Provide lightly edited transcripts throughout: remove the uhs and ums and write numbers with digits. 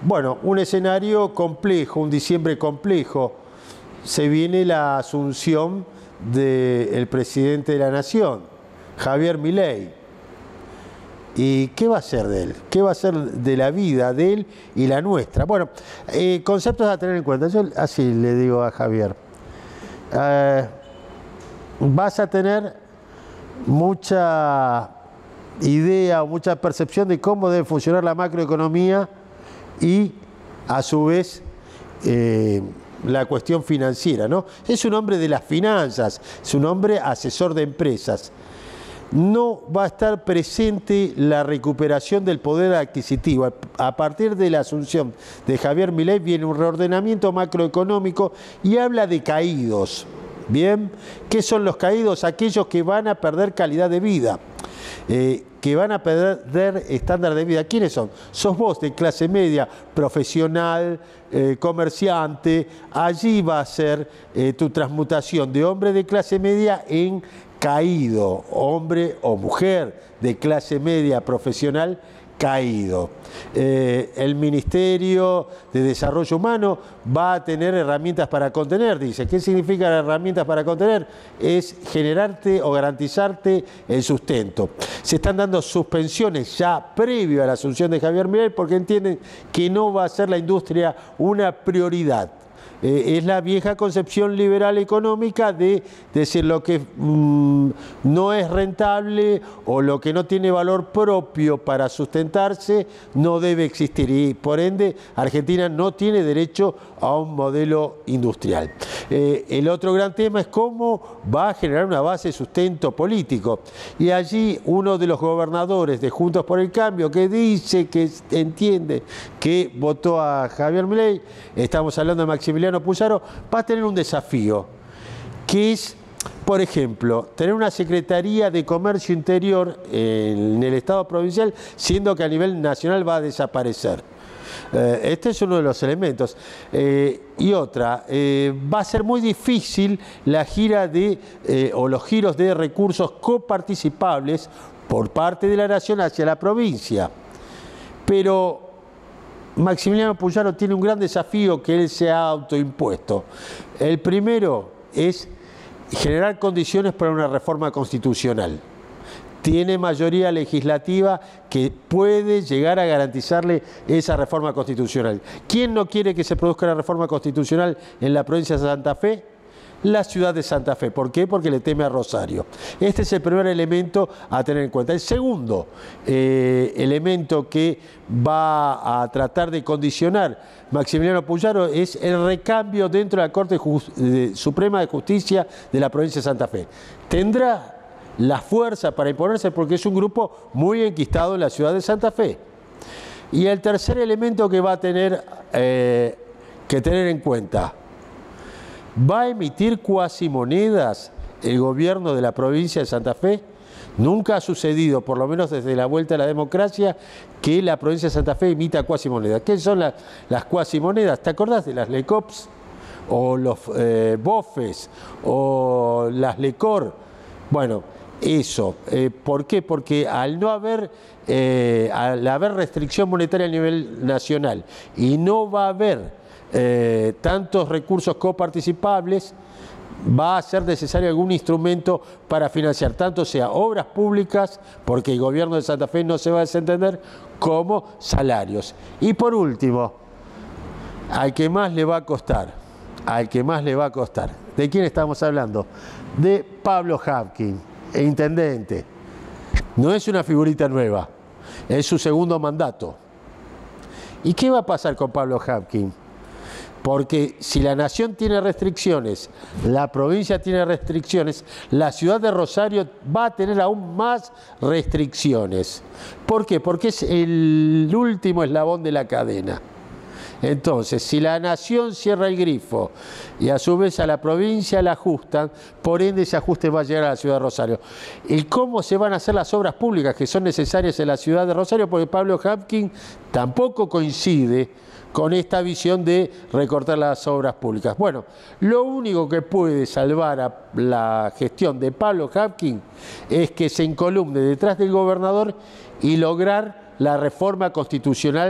Bueno, un escenario complejo, un diciembre complejo. Se viene la asunción del presidente de la Nación, Javier Milei. ¿Y qué va a ser de él? ¿Qué va a ser de la vida de él y la nuestra? Bueno, conceptos a tener en cuenta. Yo así le digo a Javier. Vas a tener mucha idea o mucha percepción de cómo debe funcionar la macroeconomía y, a su vez, la cuestión financiera, ¿no? Es un hombre de las finanzas, es un hombre asesor de empresas. No va a estar presente la recuperación del poder adquisitivo. A partir de la asunción de Javier Milei viene un reordenamiento macroeconómico y habla de caídos. ¿Bien? ¿Qué son los caídos? Aquellos que van a perder calidad de vida, que van a perder estándar de vida. ¿Quiénes son? Sos vos de clase media, profesional, comerciante. Allí va a ser tu transmutación de hombre de clase media en caído, hombre o mujer de clase media profesional caído. El Ministerio de Desarrollo Humano va a tener herramientas para contener, dice. ¿Qué significa herramientas para contener? Es generarte o garantizarte el sustento. Se están dando suspensiones ya previo a la asunción de Javier Milei porque entienden que no va a ser la industria una prioridad. Es la vieja concepción liberal económica de decir lo que no es rentable o lo que no tiene valor propio para sustentarse no debe existir y por ende Argentina no tiene derecho a un modelo industrial. El otro gran tema es cómo va a generar una base de sustento político y allí uno de los gobernadores de Juntos por el Cambio que dice que entiende que votó a Javier Milei, estamos hablando de Maximiliano Puzaro, va a tener un desafío, que es, por ejemplo, tener una Secretaría de Comercio Interior en el Estado provincial, siendo que a nivel nacional va a desaparecer. Este es uno de los elementos. Y otra, va a ser muy difícil la gira o los giros de recursos coparticipables por parte de la Nación hacia la provincia. Pero Maximiliano Puzaro tiene un gran desafío que él se ha autoimpuesto. El primero es generar condiciones para una reforma constitucional. Tiene mayoría legislativa que puede llegar a garantizarle esa reforma constitucional. ¿Quién no quiere que se produzca la reforma constitucional en la provincia de Santa Fe? La ciudad de Santa Fe. ¿Por qué? Porque le teme a Rosario. Este es el primer elemento a tener en cuenta. El segundo elemento que va a tratar de condicionar Maximiliano Puzaro es el recambio dentro de la Corte Suprema de Justicia de la provincia de Santa Fe. Tendrá la fuerza para imponerse porque es un grupo muy enquistado en la ciudad de Santa Fe. Y el tercer elemento que va a tener que tener en cuenta: ¿va a emitir cuasimonedas el gobierno de la provincia de Santa Fe? Nunca ha sucedido, por lo menos desde la vuelta a la democracia, que la provincia de Santa Fe emita cuasimonedas. ¿Qué son las cuasimonedas? ¿Te acordás de las LECOPS? O los BOFES, o las LECOR. Bueno, eso. ¿Por qué? Porque al haber restricción monetaria a nivel nacional y no va a haber tantos recursos coparticipables, va a ser necesario algún instrumento para financiar, tanto sea obras públicas, porque el gobierno de Santa Fe no se va a desentender, como salarios. Y por último, al que más le va a costar, ¿de quién estamos hablando? De Pablo Habking, intendente. No es una figurita nueva, es su segundo mandato. ¿Y qué va a pasar con Pablo Habking? Porque si la nación tiene restricciones, la provincia tiene restricciones, la ciudad de Rosario va a tener aún más restricciones. ¿Por qué? Porque es el último eslabón de la cadena. Entonces, si la nación cierra el grifo y a su vez a la provincia la ajustan, por ende ese ajuste va a llegar a la ciudad de Rosario. ¿Y cómo se van a hacer las obras públicas que son necesarias en la ciudad de Rosario? Porque Pablo Habking tampoco coincide con esta visión de recortar las obras públicas. Bueno, lo único que puede salvar a la gestión de Pablo Habking es que se encolumne detrás del gobernador y lograr la reforma constitucional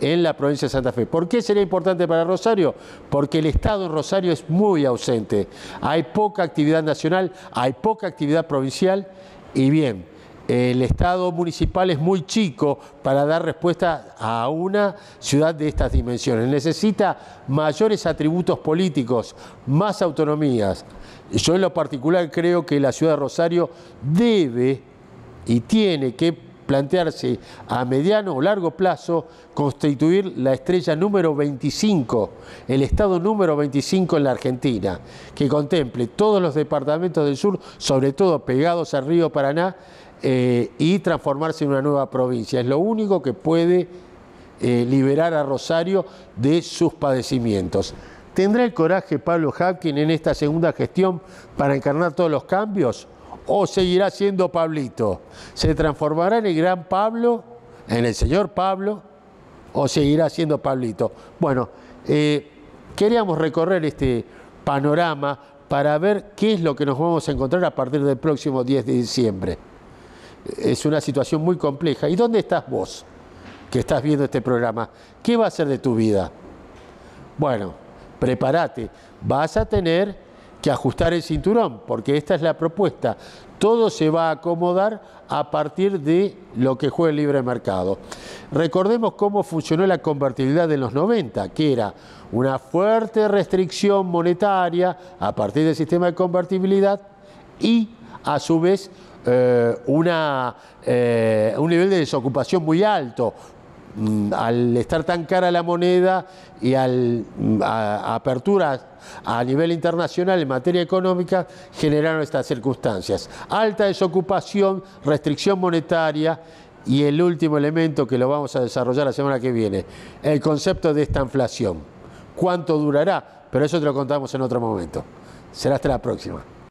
en la provincia de Santa Fe. ¿Por qué sería importante para Rosario? Porque el Estado en Rosario es muy ausente. Hay poca actividad nacional, hay poca actividad provincial y bien, el Estado municipal es muy chico para dar respuesta a una ciudad de estas dimensiones. Necesita mayores atributos políticos, más autonomías. Yo en lo particular creo que la ciudad de Rosario debe y tiene que plantearse a mediano o largo plazo constituir la estrella número 25, el estado número 25 en la Argentina, que contemple todos los departamentos del sur, sobre todo pegados al río Paraná, y transformarse en una nueva provincia. Es lo único que puede liberar a Rosario de sus padecimientos. ¿Tendrá el coraje Pablo Habkin en esta segunda gestión para encarnar todos los cambios? ¿O seguirá siendo Pablito? ¿Se transformará en el gran Pablo, en el señor Pablo, o seguirá siendo Pablito? Bueno, queríamos recorrer este panorama para ver qué es lo que nos vamos a encontrar a partir del próximo 10 de diciembre. Es una situación muy compleja. ¿Y dónde estás vos, que estás viendo este programa? ¿Qué va a ser de tu vida? Bueno, prepárate. Vas a tener que ajustar el cinturón, porque esta es la propuesta. Todo se va a acomodar a partir de lo que juega el libre mercado. Recordemos cómo funcionó la convertibilidad de los 90, que era una fuerte restricción monetaria a partir del sistema de convertibilidad y, a su vez, un nivel de desocupación muy alto. Al estar tan cara la moneda y a aperturas a nivel internacional en materia económica, generaron estas circunstancias. Alta desocupación, restricción monetaria y el último elemento que lo vamos a desarrollar la semana que viene, el concepto de esta inflación. ¿Cuánto durará? Pero eso te lo contamos en otro momento. Será hasta la próxima.